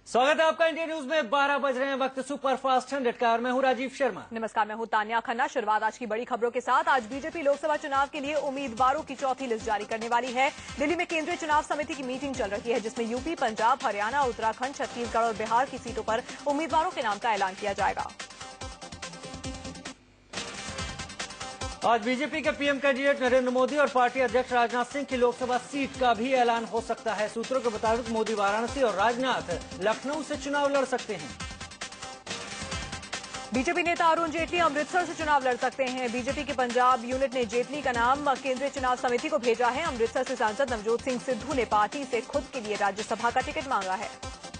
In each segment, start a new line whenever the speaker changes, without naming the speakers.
स्वागत है आपका इंडिया न्यूज में। 12 बज रहे हैं, वक्त सुपर फास्ट 100 का और मैं हूं राजीव शर्मा।
नमस्कार, मैं हूं तान्या खन्ना। शुरुआत आज की बड़ी खबरों के साथ। आज बीजेपी लोकसभा चुनाव के लिए उम्मीदवारों की चौथी लिस्ट जारी करने वाली है। दिल्ली में केंद्रीय चुनाव समिति की मीटिंग चल रही है, जिसमें यूपी, पंजाब, हरियाणा, उत्तराखंड, छत्तीसगढ़ और बिहार की सीटों पर उम्मीदवारों के नाम का ऐलान किया जाएगा।
आज बीजेपी के पीएम कैंडिडेट नरेंद्र मोदी और पार्टी अध्यक्ष राजनाथ सिंह की लोकसभा सीट का भी ऐलान हो सकता है। सूत्रों के मुताबिक मोदी वाराणसी और राजनाथ लखनऊ से चुनाव लड़ सकते हैं।
बीजेपी नेता अरुण जेटली अमृतसर से चुनाव लड़ सकते हैं। बीजेपी के पंजाब यूनिट ने जेटली का नाम केंद्रीय चुनाव समिति को भेजा है। अमृतसर से सांसद नवजोत सिंह सिद्धू ने पार्टी से खुद के लिए राज्यसभा का टिकट मांगा है।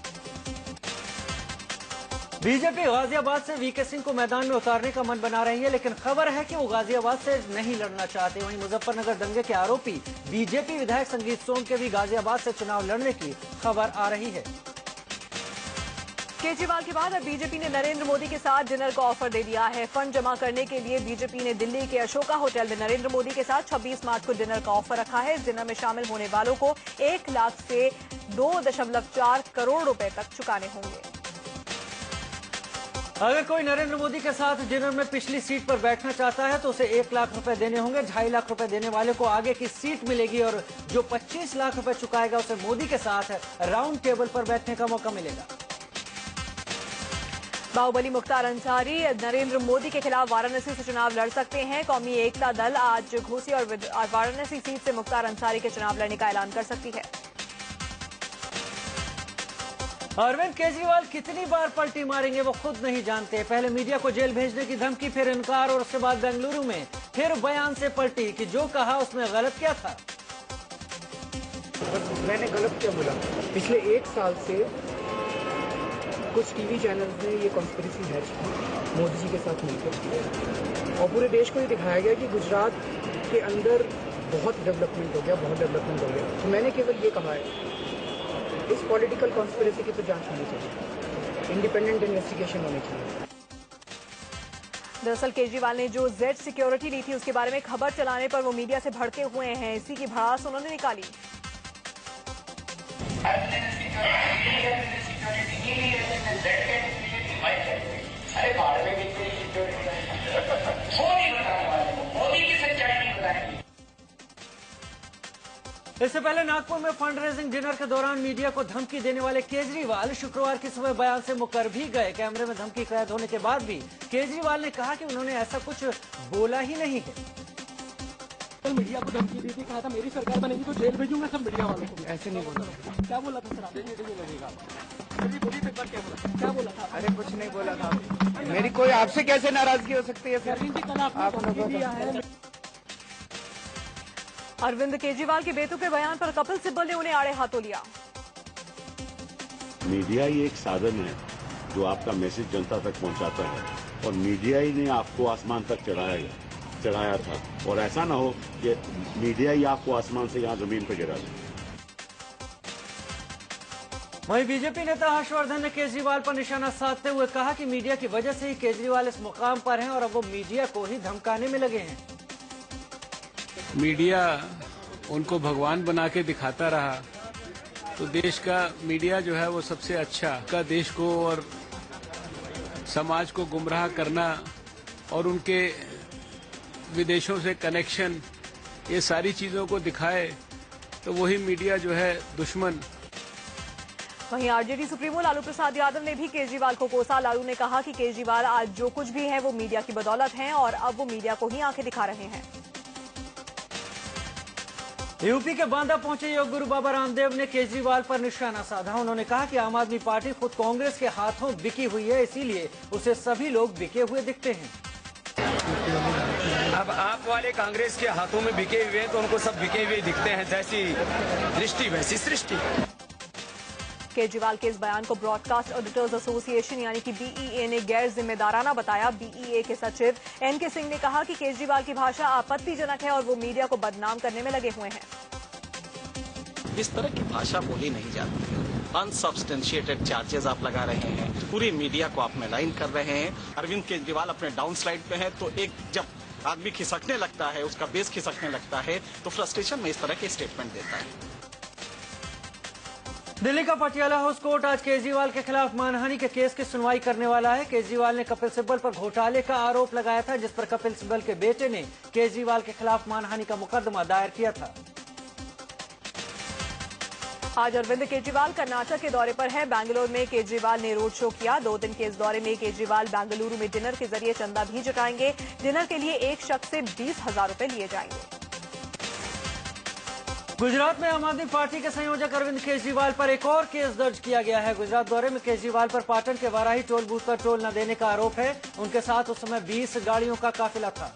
बीजेपी गाजियाबाद से वीके सिंह को मैदान में उतारने का मन बना रही है, लेकिन खबर है कि वो गाजियाबाद से नहीं लड़ना चाहते। वहीं मुजफ्फरनगर दंगे के आरोपी बीजेपी विधायक संगीत सोम के भी गाजियाबाद से चुनाव लड़ने की खबर आ रही है।
केजरीवाल के बाद अब बीजेपी ने नरेंद्र मोदी के साथ डिनर का ऑफर दे दिया है। फंड जमा करने के लिए बीजेपी ने दिल्ली के अशोका होटल में नरेंद्र मोदी के साथ 26 मार्च को डिनर का ऑफर रखा है। इस डिनर में शामिल होने वालों को 1 लाख से 2.4 करोड़ रुपए तक चुकाने होंगे।
अगर कोई नरेंद्र मोदी के साथ डिनर में पिछली सीट पर बैठना चाहता है तो उसे 1 लाख रुपए देने होंगे। 2.5 लाख रुपए देने वाले को आगे की सीट मिलेगी और जो 25 लाख रुपए चुकाएगा उसे मोदी के साथ राउंड टेबल पर बैठने का मौका मिलेगा।
बाहुबली मुख्तार अंसारी नरेंद्र मोदी के खिलाफ वाराणसी से चुनाव लड़ सकते हैं। कौमी एकता दल आज घोसी और वाराणसी सीट से मुख्तार अंसारी के चुनाव लड़ने का ऐलान कर सकती है।
अरविंद केजरीवाल कितनी बार पलटी मारेंगे वो खुद नहीं जानते। पहले मीडिया को जेल भेजने की धमकी, फिर इनकार और उसके बाद बेंगलुरु में फिर बयान से पलटी कि जो कहा उसमें गलत क्या था।
मैंने गलत क्या बोला? पिछले 1 साल से कुछ टीवी चैनल्स ने ये कॉन्स्पिरेसी हैच की मोदी जी के साथ मिलकर, और पूरे देश को ये दिखाया गया कि गुजरात के अंदर बहुत डेवलपमेंट हो गया। तो मैंने केवल ये कहा है, इस पॉलिटिकल कॉन्स्पिरेसी की तो जांच होनी चाहिए, इंडिपेंडेंट इन्वेस्टिगेशन होनी चाहिए।
दरअसल केजरीवाल ने जो जेड सिक्योरिटी ली थी उसके बारे में खबर चलाने पर वो मीडिया से भड़के हुए हैं। इसी की भड़ास उन्होंने निकाली।
इससे पहले नागपुर में फंड रेजिंग डिनर के दौरान मीडिया को धमकी देने वाले केजरीवाल शुक्रवार की सुबह बयान से मुकर भी गए। कैमरे में धमकी कैद होने के बाद भी केजरीवाल ने कहा कि उन्होंने ऐसा कुछ बोला ही नहीं है।
कल मीडिया को धमकी दी थी, कहा था मेरी सरकार बनेगी तो जेल भेजूंगा सब मीडिया वालों को।
ऐसे नहीं बोला।
क्या बोला था सर आपने? क्या बोला था?
अरे कुछ नहीं बोला था। मेरी कोई आपसे कैसे नाराजगी हो सकती है सर?
कल आपने धमकी दिया है।
अरविंद केजरीवाल के बेतुके बयान पर कपिल सिब्बल ने उन्हें आड़े हाथों लिया।
मीडिया ही एक साधन है जो आपका मैसेज जनता तक पहुंचाता है, और मीडिया ही ने आपको आसमान तक चढ़ाया था, और ऐसा ना हो कि मीडिया ही आपको आसमान से यहाँ जमीन पर गिरा दे।
वहीं बीजेपी नेता हर्षवर्धन ने केजरीवाल पर निशाना साधते हुए कहा कि मीडिया की वजह से ही केजरीवाल इस मुकाम पर हैं और अब वो मीडिया को ही धमकाने में लगे हैं।
मीडिया उनको भगवान बना के दिखाता रहा तो देश का मीडिया जो है वो सबसे अच्छा का देश को और समाज को गुमराह करना और उनके विदेशों से कनेक्शन, ये सारी चीजों को दिखाए तो वही मीडिया जो है दुश्मन।
वहीं आरजेडी सुप्रीमो लालू प्रसाद यादव ने भी केजरीवाल को कोसा। लालू ने कहा कि केजरीवाल आज जो कुछ भी है वो मीडिया की बदौलत है और अब वो मीडिया को ही आंखें दिखा रहे हैं।
यूपी के बांदा पहुंचे योग गुरु बाबा रामदेव ने केजरीवाल पर निशाना साधा। उन्होंने कहा कि आम आदमी पार्टी खुद कांग्रेस के हाथों बिकी हुई है, इसीलिए उसे सभी लोग बिके हुए दिखते हैं।
अब आप वाले कांग्रेस के हाथों में बिके हुए हैं तो उनको सब बिके हुए दिखते हैं। जैसी दृष्टि वैसी सृष्टि।
केजरीवाल के इस बयान को ब्रॉडकास्ट ऑडिटर्स एसोसिएशन यानी कि बीईए ने गैर जिम्मेदाराना बताया। बीईए के सचिव एनके सिंह ने कहा कि केजरीवाल की भाषा आपत्तिजनक है और वो मीडिया को बदनाम करने में लगे हुए हैं।
इस तरह की भाषा बोली नहीं जाती है। अनसब्सटेंशिएटेड चार्जेस आप लगा रहे हैं, पूरी मीडिया को आप मेलाइन कर रहे हैं। अरविंद केजरीवाल अपने डाउन स्लाइड पे है तो एक जब आदमी खिसकने लगता है, उसका बेस खिसकने लगता है तो फ्रस्ट्रेशन में इस तरह के स्टेटमेंट देता है।
दिल्ली का पटियाला हाउस कोर्ट आज केजरीवाल के खिलाफ मानहानि के केस की सुनवाई करने वाला है। केजरीवाल ने कपिल सिब्बल पर घोटाले का आरोप लगाया था, जिस पर कपिल सिब्बल के बेटे ने केजरीवाल के खिलाफ मानहानि का मुकदमा दायर किया था।
आज अरविंद केजरीवाल कर्नाटक के दौरे पर है। बेंगलुरु में केजरीवाल ने रोड शो किया। 2 दिन के इस दौरे में केजरीवाल बेंगलुरु में डिनर के जरिए चंदा भी जुटाएंगे। डिनर के लिए एक शख्स से 20,000 रुपए लिए जाएंगे।
गुजरात में आम आदमी पार्टी के संयोजक अरविंद केजरीवाल पर एक और केस दर्ज किया गया है। गुजरात दौरे में केजरीवाल पर पाटन के वाराही टोल बूथ पर टोल न देने का आरोप है। उनके साथ उस समय 20 गाड़ियों का काफिला था।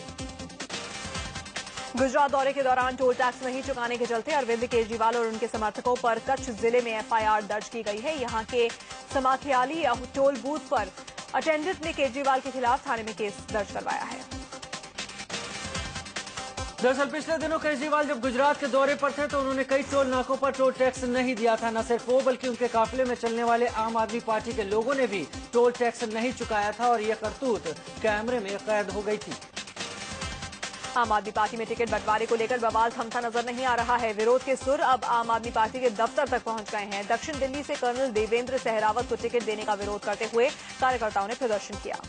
गुजरात दौरे के दौरान टोल टैक्स नहीं चुकाने के चलते अरविंद केजरीवाल और उनके समर्थकों पर कच्छ जिले में एफआईआर दर्ज की गई है। यहां के समाखियाली टोल बूथ पर अटेंडेंट ने केजरीवाल के खिलाफ थाने में केस दर्ज करवाया है।
दरअसल पिछले दिनों केजरीवाल जब गुजरात के दौरे पर थे तो उन्होंने कई टोल नाकों पर टोल टैक्स नहीं दिया था। न सिर्फ वो बल्कि उनके काफिले में चलने वाले आम आदमी पार्टी के लोगों ने भी टोल टैक्स नहीं चुकाया था और यह करतूत कैमरे में कैद हो गई थी।
आम आदमी पार्टी में टिकट बंटवारे को लेकर बवाल थमता नजर नहीं आ रहा है। विरोध के सुर अब आम आदमी पार्टी के दफ्तर तक पहुंच गए हैं। दक्षिण दिल्ली से कर्नल देवेंद्र सहरावत को टिकट देने का विरोध करते हुए कार्यकर्ताओं ने प्रदर्शन किया।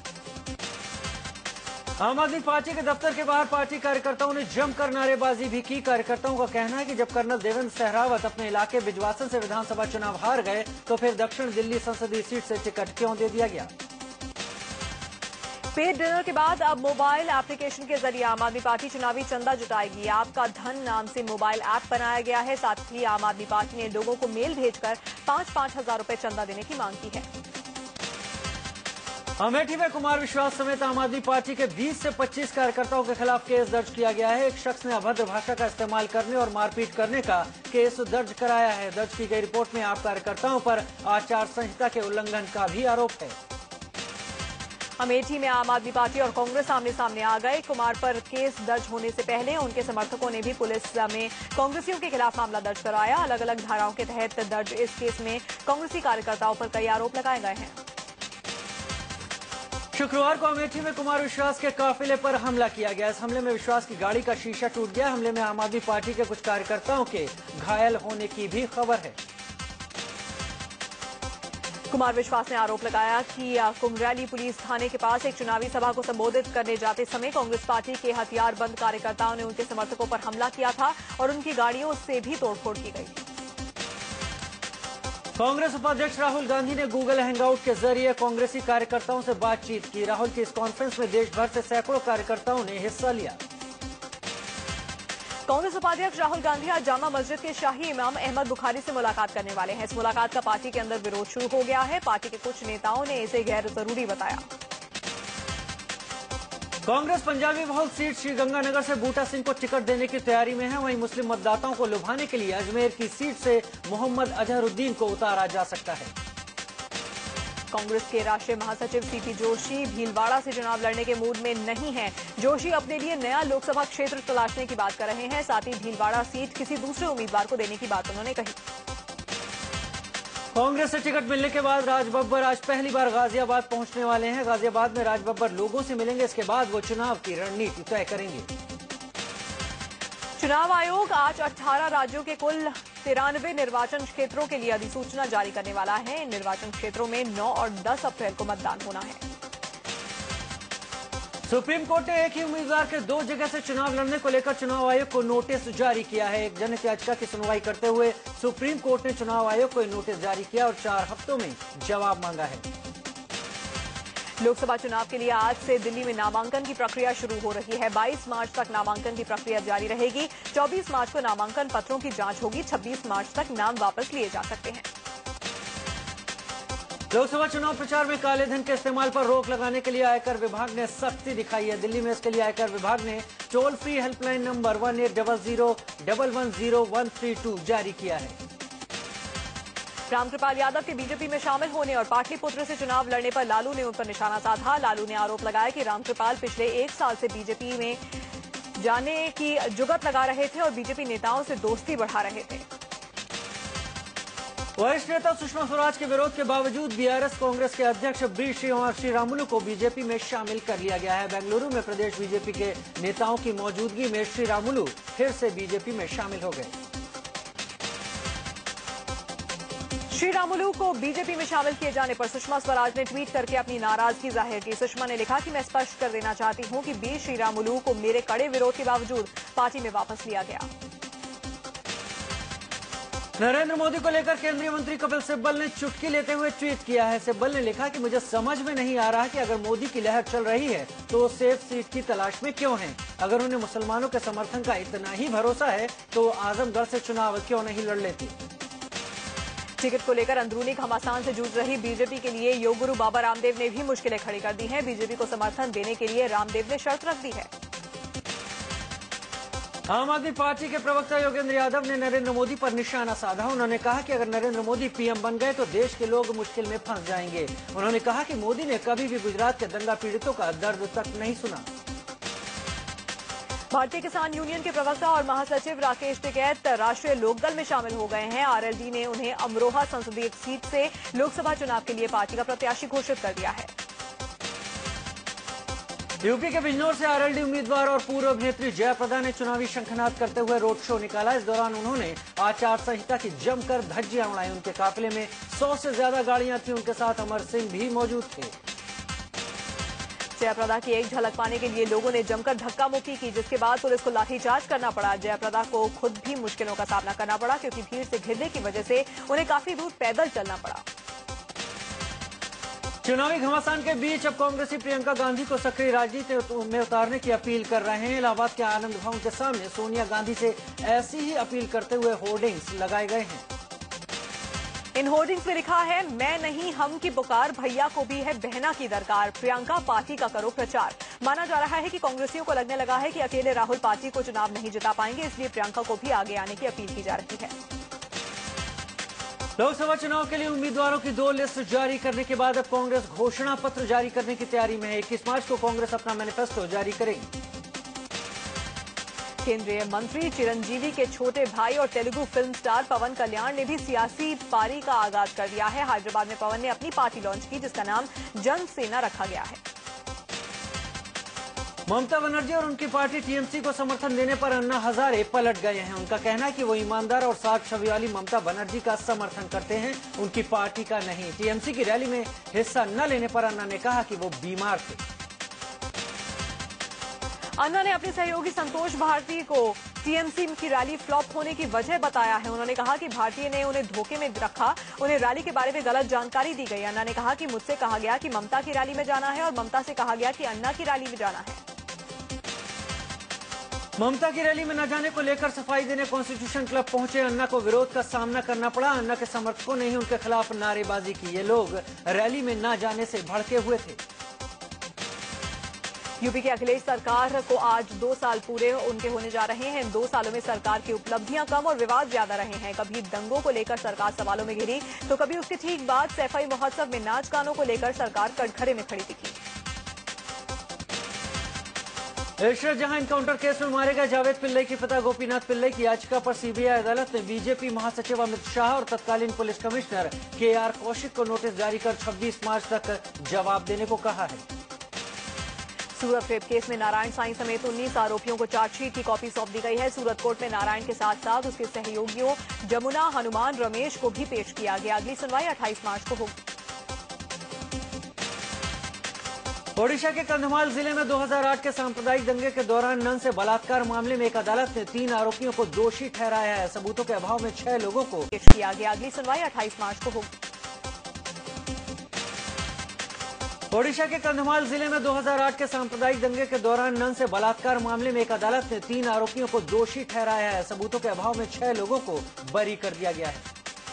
आम आदमी पार्टी के दफ्तर के बाहर पार्टी कार्यकर्ताओं ने जमकर नारेबाजी भी की। कार्यकर्ताओं का कहना है कि जब कर्नल देवेंद्र सहरावत अपने इलाके बिजवासन से विधानसभा चुनाव हार गए तो फिर दक्षिण दिल्ली संसदीय सीट से टिकट क्यों दे दिया गया।
पेड डिनर के बाद अब मोबाइल एप्लीकेशन के जरिए आम आदमी पार्टी चुनावी चंदा जुटाएगी। आपका धन नाम से मोबाइल ऐप बनाया गया है। साथ ही आम आदमी पार्टी ने लोगों को मेल भेजकर 5-5 हजार रुपए चंदा देने की मांग की है।
अमेठी में कुमार विश्वास समेत आम आदमी पार्टी के 20 से 25 कार्यकर्ताओं के खिलाफ केस दर्ज किया गया है। एक शख्स ने अभद्र भाषा का इस्तेमाल करने और मारपीट करने का केस दर्ज कराया है। दर्ज की गई रिपोर्ट में आप कार्यकर्ताओं पर आचार संहिता के उल्लंघन का भी आरोप है।
अमेठी में आम आदमी पार्टी और कांग्रेस आमने सामने आ गए। कुमार पर केस दर्ज होने से पहले उनके समर्थकों ने भी पुलिस में कांग्रेसियों के खिलाफ मामला दर्ज कराया। अलग अलग धाराओं के तहत दर्ज इस केस में कांग्रेसी कार्यकर्ताओं पर कई आरोप लगाए गए हैं।
शुक्रवार को अमेठी में कुमार विश्वास के काफिले पर हमला किया गया। इस हमले में विश्वास की गाड़ी का शीशा टूट गया। हमले में आम आदमी पार्टी के कुछ कार्यकर्ताओं के घायल होने की भी खबर है।
कुमार विश्वास ने आरोप लगाया कि कुमरैली पुलिस थाने के पास एक चुनावी सभा को संबोधित करने जाते समय कांग्रेस पार्टी के हथियारबंद कार्यकर्ताओं ने उनके समर्थकों पर हमला किया था और उनकी गाड़ियों से भी तोड़फोड़ की गई।
कांग्रेस उपाध्यक्ष राहुल गांधी ने गूगल हैंगआउट के जरिए कांग्रेसी कार्यकर्ताओं से बातचीत की। राहुल की इस कॉन्फ्रेंस में देश भर से सैकड़ों कार्यकर्ताओं ने हिस्सा लिया।
कांग्रेस उपाध्यक्ष राहुल गांधी आज जामा मस्जिद के शाही इमाम अहमद बुखारी से मुलाकात करने वाले हैं। इस मुलाकात का पार्टी के अंदर विरोध शुरू हो गया है। पार्टी के कुछ नेताओं ने इसे गैर जरूरी बताया।
कांग्रेस पंजाबी बहुल सीट श्रीगंगानगर से बूटा सिंह को टिकट देने की तैयारी में है। वहीं मुस्लिम मतदाताओं को लुभाने के लिए अजमेर की सीट से मोहम्मद अजहरुद्दीन को उतारा जा सकता है।
कांग्रेस के राष्ट्रीय महासचिव सीपी जोशी भीलवाड़ा से चुनाव लड़ने के मूड में नहीं हैं। जोशी अपने लिए नया लोकसभा क्षेत्र तलाशने की बात कर रहे हैं। साथ ही भीलवाड़ा सीट किसी दूसरे उम्मीदवार को देने की बात उन्होंने कही।
कांग्रेस से टिकट मिलने के बाद राज बब्बर आज पहली बार गाजियाबाद पहुंचने वाले हैं। गाजियाबाद में राज बब्बर लोगों से मिलेंगे। इसके बाद वो चुनाव की रणनीति तय करेंगे।
चुनाव आयोग आज 18 राज्यों के कुल 93 निर्वाचन क्षेत्रों के लिए अधिसूचना जारी करने वाला है। इन निर्वाचन क्षेत्रों में 9 और 10 अप्रैल को मतदान होना है।
सुप्रीम कोर्ट ने एक ही उम्मीदवार के 2 जगह से चुनाव लड़ने को लेकर चुनाव आयोग को नोटिस जारी किया है। एक जनहित याचिका की सुनवाई करते हुए सुप्रीम कोर्ट ने चुनाव आयोग को नोटिस जारी किया और 4 हफ्तों में जवाब मांगा है।
लोकसभा चुनाव के लिए आज से दिल्ली में नामांकन की प्रक्रिया शुरू हो रही है। 22 मार्च तक नामांकन की प्रक्रिया जारी रहेगी। 24 मार्च को नामांकन पत्रों की जांच होगी। 26 मार्च तक नाम वापस लिए जा सकते हैं।
लोकसभा चुनाव प्रचार में काले धन के इस्तेमाल पर रोक लगाने के लिए आयकर विभाग ने सख्ती दिखाई है। दिल्ली में इसके लिए आयकर विभाग ने टोल फ्री हेल्पलाइन नंबर 1800-111-0132 जारी किया है।
रामकृपाल यादव के बीजेपी में शामिल होने और पाटलिपुत्र से चुनाव लड़ने पर लालू ने उन पर निशाना साधा। लालू ने आरोप लगाया कि रामकृपाल पिछले 1 साल से बीजेपी में जाने की जुगत लगा रहे थे और बीजेपी नेताओं से दोस्ती बढ़ा रहे थे।
वरिष्ठ नेता सुषमा स्वराज के विरोध के बावजूद बीआरएस कांग्रेस के अध्यक्ष बी श्रीरामुलु को बीजेपी में शामिल कर लिया गया है। बेंगलुरु में प्रदेश बीजेपी के नेताओं की मौजूदगी में श्रीरामुलु फिर से बीजेपी में शामिल हो गए।
श्रीरामुलु को बीजेपी में शामिल किए जाने पर सुषमा स्वराज ने ट्वीट करके अपनी नाराजगी जाहिर की। सुषमा ने लिखा कि मैं स्पष्ट कर देना चाहती हूं कि बी श्रीरामुलु को मेरे कड़े विरोध के बावजूद पार्टी में वापस लिया गया।
नरेंद्र मोदी को लेकर केंद्रीय मंत्री कपिल सिब्बल ने चुटकी लेते हुए ट्वीट किया है। सिब्बल ने लिखा कि मुझे समझ में नहीं आ रहा कि अगर मोदी की लहर चल रही है तो वो सेफ सीट की तलाश में क्यों हैं। अगर उन्हें मुसलमानों के समर्थन का इतना ही भरोसा है तो आजमगढ़ से चुनाव क्यों नहीं लड़ लेती।
टिकट को लेकर अंदरूनी घमासान से जूझ रही बीजेपी के लिए योग गुरु बाबा रामदेव ने भी मुश्किलें खड़ी कर दी हैं। बीजेपी को समर्थन देने के लिए रामदेव ने शर्त रख दी है।
आम आदमी पार्टी के प्रवक्ता योगेंद्र यादव ने नरेंद्र मोदी पर निशाना साधा। उन्होंने कहा कि अगर नरेंद्र मोदी पीएम बन गए तो देश के लोग मुश्किल में फंस जाएंगे। उन्होंने कहा कि मोदी ने कभी भी गुजरात के दंगा पीड़ितों का दर्द तक नहीं सुना।
भारतीय किसान यूनियन के प्रवक्ता और महासचिव राकेश टिकैत राष्ट्रीय लोकदल में शामिल हो गए हैं। आरएलडी ने उन्हें अमरोहा संसदीय सीट से लोकसभा चुनाव के लिए पार्टी का प्रत्याशी घोषित कर दिया है।
यूपी के बिजनौर से आरएलडी उम्मीदवार और पूर्व अभिनेत्री जयाप्रदा ने चुनावी शंखनाद करते हुए रोड शो निकाला। इस दौरान उन्होंने आचार संहिता की जमकर धज्जियां उड़ाई। उनके काफिले में 100 से ज्यादा गाड़ियां थी। उनके साथ अमर सिंह भी मौजूद थे।
जयाप्रदा की एक झलक पाने के लिए लोगों ने जमकर धक्का मुक्की की, जिसके बाद पुलिस को लाठीचार्ज करना पड़ा। जयाप्रदा को खुद भी मुश्किलों का सामना करना पड़ा क्योंकि भीड़ से घिरने की वजह से उन्हें काफी दूर पैदल चलना पड़ा।
चुनावी घमासान के बीच अब कांग्रेसी प्रियंका गांधी को सक्रिय राजनीति में उतारने की अपील कर रहे हैं। इलाहाबाद के आनंद भवन के सामने सोनिया गांधी से ऐसी ही अपील करते हुए होर्डिंग्स लगाए गए हैं।
इन होर्डिंग्स में लिखा है, मैं नहीं हम की पुकार, भैया को भी है बहना की दरकार, प्रियंका पार्टी का करो प्रचार। माना जा रहा है कि कांग्रेसियों को लगने लगा है कि अकेले राहुल पार्टी को चुनाव नहीं जिता पाएंगे, इसलिए प्रियंका को भी आगे आने की अपील की जा रही है।
लोकसभा चुनाव के लिए उम्मीदवारों की 2 लिस्ट जारी करने के बाद अब कांग्रेस घोषणा पत्र जारी करने की तैयारी में है। 21 मार्च को कांग्रेस अपना मैनिफेस्टो जारी करेगी।
केंद्रीय मंत्री चिरंजीवी के छोटे भाई और तेलुगु फिल्म स्टार पवन कल्याण ने भी सियासी पारी का आगाज कर दिया है। हैदराबाद में पवन ने अपनी पार्टी लॉन्च की, जिसका नाम जन सेना रखा गया है।
ममता बनर्जी और उनकी पार्टी टीएमसी को समर्थन देने पर अन्ना हजारे पलट गए हैं। उनका कहना है कि वो ईमानदार और साफ छवि वाली ममता बनर्जी का समर्थन करते हैं, उनकी पार्टी का नहीं। टीएमसी की रैली में हिस्सा न लेने पर अन्ना ने कहा कि वो बीमार थे।
अन्ना ने अपने सहयोगी संतोष भारती को टीएमसी की रैली फ्लॉप होने की वजह बताया है। उन्होंने कहा कि भारतीय ने उन्हें धोखे में रखा, उन्हें रैली के बारे में गलत जानकारी दी गई। अन्ना ने कहा कि मुझसे कहा गया कि ममता की रैली में जाना है और ममता से कहा गया कि अन्ना की रैली में जाना है।
ममता की रैली में न जाने को लेकर सफाई देने कॉन्स्टिट्यूशन क्लब पहुंचे अन्ना को विरोध का सामना करना पड़ा। अन्ना के समर्थकों ने ही उनके खिलाफ नारेबाजी की। ये लोग रैली में न जाने से भड़के हुए थे।
यूपी की अखिलेश सरकार को आज 2 साल पूरे उनके होने जा रहे हैं। इन 2 सालों में सरकार की उपलब्धियां कम और विवाद ज्यादा रहे हैं। कभी दंगों को लेकर सरकार सवालों में घिरी तो कभी उसके ठीक बाद सैफई महोत्सव में नाच गानों को लेकर सरकार कटघरे में खड़ी दिखी।
इशरत जहां एनकाउंटर केस में मारे गए जावेद पिल्लई के पिता गोपीनाथ पिल्लई की याचिका पर सीबीआई अदालत ने बीजेपी महासचिव अमित शाह और तत्कालीन पुलिस कमिश्नर केआर कौशिक को नोटिस जारी कर 26 मार्च तक जवाब देने को कहा है।
सूरत रेप केस में नारायण साईं समेत 19 आरोपियों को चार्जशीट की कॉपी सौंप दी गई है। सूरत कोर्ट में नारायण के साथ साथ उसके सहयोगियों जमुना, हनुमान, रमेश को भी पेश किया गया। अगली सुनवाई 28 मार्च को होगी।
ओडिशा के कंधमाल जिले में 2008 के सांप्रदायिक दंगे के दौरान नन से बलात्कार मामले में एक अदालत ने 3 आरोपियों को दोषी ठहराया है। सबूतों के अभाव में 6 लोगों को
पेश किया गया। अगली सुनवाई 28 मार्च को होगी।
ओडिशा के कंधमाल जिले में 2008 के सांप्रदायिक दंगे के दौरान नन से बलात्कार मामले में एक अदालत ने 3 आरोपियों को दोषी ठहराया है। सबूतों के अभाव में 6 लोगों को बरी कर दिया गया है।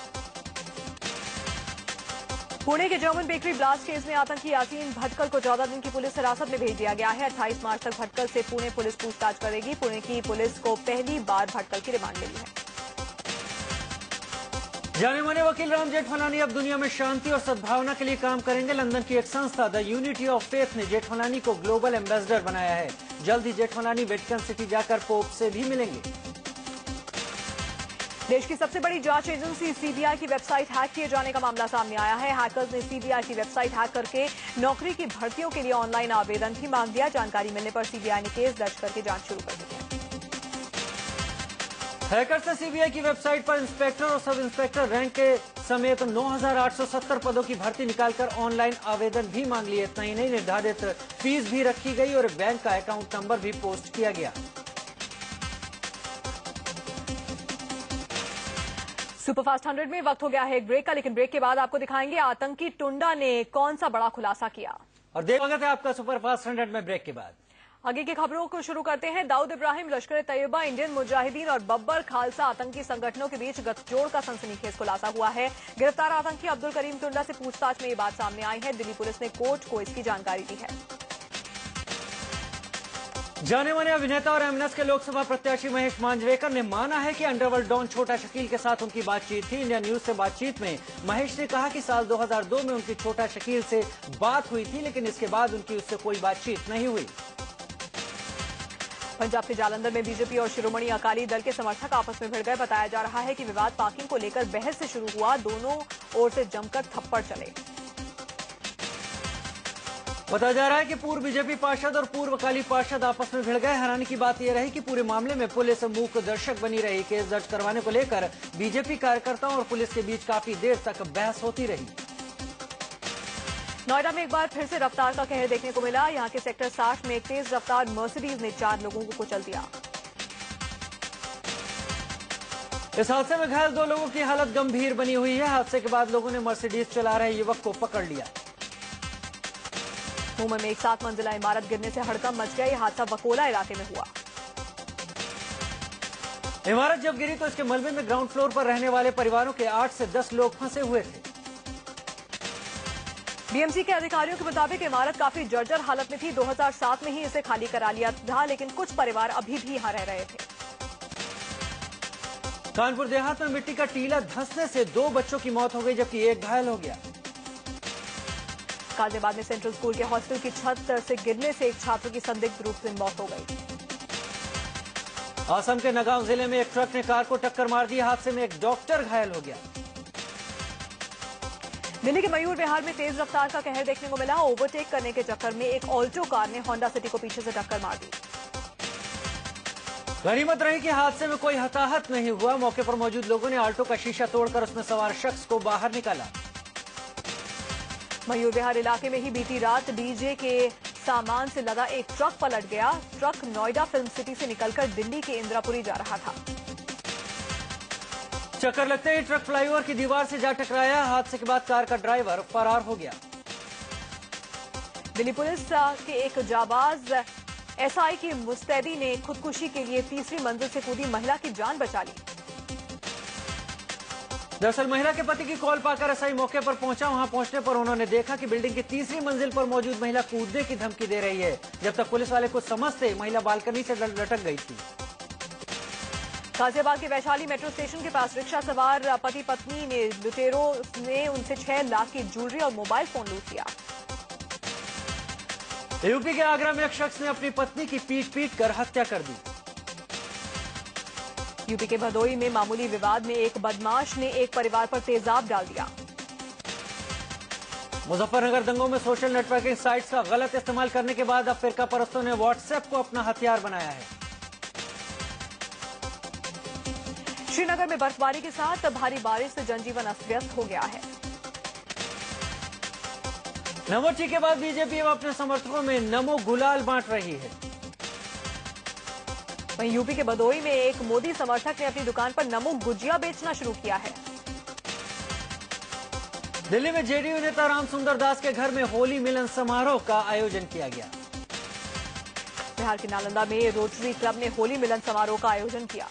पुणे के जर्मन बेकरी ब्लास्ट केस में आतंकी यासीन भटकल को 14 दिन की पुलिस हिरासत में भेज दिया गया है। 28 मार्च तक भटकल से पुणे पुलिस पूछताछ करेगी। पुणे की पुलिस को पहली बार भटकल की रिमांड मिली है।
जाने माने वकील राम जेठमलानी अब दुनिया में शांति और सद्भावना के लिए काम करेंगे। लंदन की एक संस्था द यूनिटी ऑफ फेथ ने जेठमलानी को ग्लोबल एम्बेसडर बनाया है। जल्द ही जेठमलानी वेटिकन सिटी जाकर पोप से भी मिलेंगे।
देश की सबसे बड़ी जांच एजेंसी सीबीआई की वेबसाइट हैक किए जाने का मामला सामने आया है। हैकर्स ने सीबीआई की वेबसाइट हैक करके नौकरी की भर्तियों के लिए ऑनलाइन आवेदन भी मांग दिया। जानकारी मिलने पर सीबीआई ने केस दर्ज करके जांच शुरू कर दी है।
हैकर से सीबीआई की वेबसाइट पर इंस्पेक्टर और सब इंस्पेक्टर रैंक के समेत 9,870 पदों की भर्ती निकालकर ऑनलाइन आवेदन भी मांग लिए। इतना ही नहीं, निर्धारित फीस भी रखी गई और बैंक का अकाउंट नंबर भी पोस्ट किया गया।
सुपरफास्ट 100 में वक्त हो गया है एक ब्रेक का, लेकिन ब्रेक के बाद आपको दिखाएंगे आतंकी टुंडा ने कौन सा बड़ा खुलासा किया।
और स्वागत है आपका सुपरफास्ट 100 में ब्रेक के बाद।
आगे की खबरों को शुरू करते हैं। दाऊद इब्राहिम, लश्कर तैयबा, इंडियन मुजाहिदीन और बब्बर खालसा आतंकी संगठनों के बीच गठजोड़ का सनसनीखेज खुलासा हुआ है। गिरफ्तार आतंकी अब्दुल करीम टुंडा से पूछताछ में ये बात सामने आई है। दिल्ली पुलिस ने कोर्ट को इसकी जानकारी दी है।
जाने माने अभिनेता और एमएनएस के लोकसभा प्रत्याशी महेश मांजरेकर ने माना है कि अंडरवर्ल्ड डॉन छोटा शकील के साथ उनकी बातचीत थी। इंडिया न्यूज से बातचीत में महेश ने कहा कि साल 2002 में उनकी छोटा शकील से बात हुई थी, लेकिन इसके बाद उनकी उससे कोई बातचीत नहीं हुई।
पंजाब के जालंधर में बीजेपी और शिरोमणि अकाली दल के समर्थक आपस में भिड़ गए। बताया जा रहा है कि विवाद पार्किंग को लेकर बहस से शुरू हुआ। दोनों ओर से जमकर थप्पड़ चले।
बताया जा रहा है कि पूर्व बीजेपी पार्षद और पूर्व अकाली पार्षद आपस में भिड़ गए। हैरानी की बात यह रही कि पूरे मामले में पुलिस मूक दर्शक बनी रही। केस दर्ज करवाने को लेकर बीजेपी कार्यकर्ताओं और पुलिस के बीच काफी देर तक बहस होती रही।
नोएडा में एक बार फिर से रफ्तार का कहर देखने को मिला। यहां के सेक्टर 60 में एक तेज रफ्तार मर्सिडीज ने 4 लोगों को कुचल दिया।
इस हादसे में घायल 2 लोगों की हालत गंभीर बनी हुई है। हादसे के बाद लोगों ने मर्सिडीज चला रहे युवक को पकड़ लिया।
मुंबई में एक 7 मंजिला इमारत गिरने से हड़कंप मच गया। यह हादसा वकोला इलाके में हुआ।
इमारत जब गिरी तो इसके मलबे में ग्राउंड फ्लोर पर रहने वाले परिवारों के 8 से 10 लोग फंसे हुए थे।
बीएमसी के अधिकारियों के मुताबिक इमारत काफी जर्जर हालत में थी। 2007 में ही इसे खाली करा लिया था, लेकिन कुछ परिवार अभी भी यहां रह रहे थे।
कानपुर देहात में मिट्टी का टीला धंसने से 2 बच्चों की मौत हो गई, जबकि एक घायल हो गया।
गाजियाबाद में सेंट्रल स्कूल के हॉस्टल की छत से गिरने से एक छात्र की संदिग्ध रूप से मौत हो गई।
असम के नगांव जिले में एक ट्रक ने कार को टक्कर मार दी। हादसे में एक डॉक्टर घायल हो गया।
दिल्ली के मयूर विहार में तेज रफ्तार का कहर देखने को मिला। ओवरटेक करने के चक्कर में एक ऑल्टो कार ने होंडा सिटी को पीछे से टक्कर मार दी।
गनीमत रही कि हादसे में कोई हताहत नहीं हुआ। मौके पर मौजूद लोगों ने ऑल्टो का शीशा तोड़कर उसमें सवार शख्स को बाहर निकाला।
मयूर विहार इलाके में ही बीती रात डीजे के सामान से लदा एक ट्रक पलट गया। ट्रक नोएडा फिल्म सिटी से निकलकर दिल्ली के इंदिरापुरी जा रहा था।
चक्कर लगते ही ट्रक फ्लाईओवर की दीवार से जा टकराया। हादसे के बाद कार का ड्राइवर फरार हो गया।
दिल्ली पुलिस के एक जाबाज एसआई की मुस्तैदी ने खुदकुशी के लिए 3री मंजिल से कूदी महिला की जान बचा ली।
दरअसल महिला के पति की कॉल पाकर एसआई मौके पर पहुंचा। वहां पहुंचने पर उन्होंने देखा कि बिल्डिंग की 3री मंजिल पर मौजूद महिला कूदने की धमकी दे रही है। जब तक पुलिस वाले कुछ समझते, महिला बालकनी से लटक गई थी।
गाजियाबाद के वैशाली मेट्रो स्टेशन के पास रिक्शा सवार पति पत्नी ने लुटेरों ने उनसे 6 लाख की ज्वेलरी और मोबाइल फोन लूट लिया।
यूपी के आगरा में एक शख्स ने अपनी पत्नी की पीट कर हत्या कर दी।
यूपी के भदोई में मामूली विवाद में एक बदमाश ने एक परिवार पर तेजाब डाल दिया।
मुजफ्फरनगर दंगों में सोशल नेटवर्किंग साइट्स का गलत इस्तेमाल करने के बाद अब फिरका परस्तों ने व्हाट्सएप को अपना हथियार बनाया है।
श्रीनगर में बर्फबारी के साथ भारी बारिश से जनजीवन अस्त व्यस्त हो गया है।
नमो टी के बाद बीजेपी अब अपने समर्थकों में नमो गुलाल बांट रही है।
वहीं यूपी के भदोई में एक मोदी समर्थक ने अपनी दुकान पर नमो गुजिया बेचना शुरू किया है।
दिल्ली में जेडीयू नेता राम सुंदर दास के घर में होली मिलन समारोह का आयोजन किया गया।
बिहार के नालंदा में रोटरी क्लब ने होली मिलन समारोह का आयोजन किया।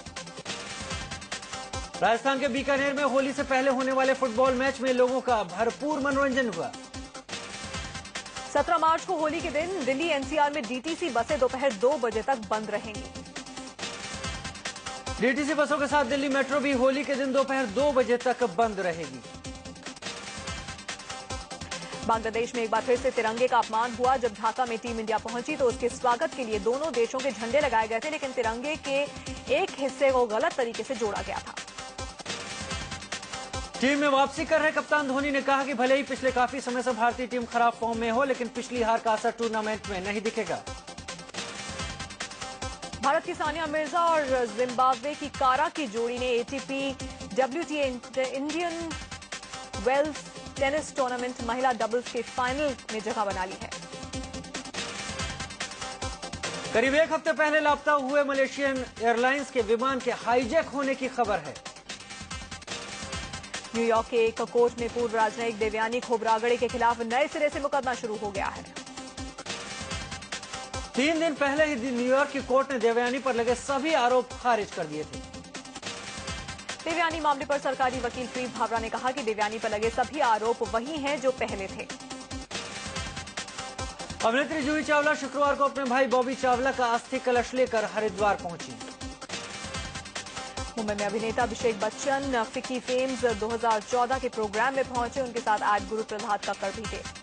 राजस्थान के बीकानेर में होली से पहले होने वाले फुटबॉल मैच में लोगों का भरपूर मनोरंजन हुआ।
17 मार्च को होली के दिन दिल्ली एनसीआर में डीटीसी बसें दोपहर 2 बजे तक बंद रहेंगी।
डीटीसी बसों के साथ दिल्ली मेट्रो भी होली के दिन दोपहर 2 बजे तक बंद रहेगी।
बांग्लादेश में एक बार फिर से तिरंगे का अपमान हुआ। जब ढाका में टीम इंडिया पहुंची तो उसके स्वागत के लिए दोनों देशों के झंडे लगाए गए थे, लेकिन तिरंगे के एक हिस्से को गलत तरीके से जोड़ा गया था।
टीम में वापसी कर रहे कप्तान धोनी ने कहा कि भले ही पिछले काफी समय से भारतीय टीम खराब फॉर्म में हो, लेकिन पिछली हार का असर टूर्नामेंट में नहीं दिखेगा।
भारत की सानिया मिर्जा और जिम्बाब्वे की कारा की जोड़ी ने ATP WTA Indian Wells tennis tournament महिला डबल्स के फाइनल में जगह बना ली है।
करीब एक हफ्ते पहले लापता हुए मलेशियन एयरलाइंस के विमान के हाईजैक होने की खबर है।
न्यूयॉर्क के एक कोर्ट में पूर्व राजनयिक देवयानी खोबरागड़े के खिलाफ नए सिरे से मुकदमा शुरू हो गया है।
3 दिन पहले ही न्यूयॉर्क की कोर्ट ने देवयानी पर लगे सभी आरोप खारिज कर दिए थे।
देवयानी मामले पर सरकारी वकील प्रीत भावरा ने कहा कि देवयानी पर लगे सभी आरोप वही हैं जो पहले थे।
अभिनेत्री जूही चावला शुक्रवार को अपने भाई बॉबी चावला का अस्थि कलश लेकर हरिद्वार पहुंची।
मुंबई में अभिनेता अभिषेक बच्चन फिकी फेम्स 2014 के प्रोग्राम में पहुंचे। उनके साथ आज गुरु प्रभात का कर भी थे।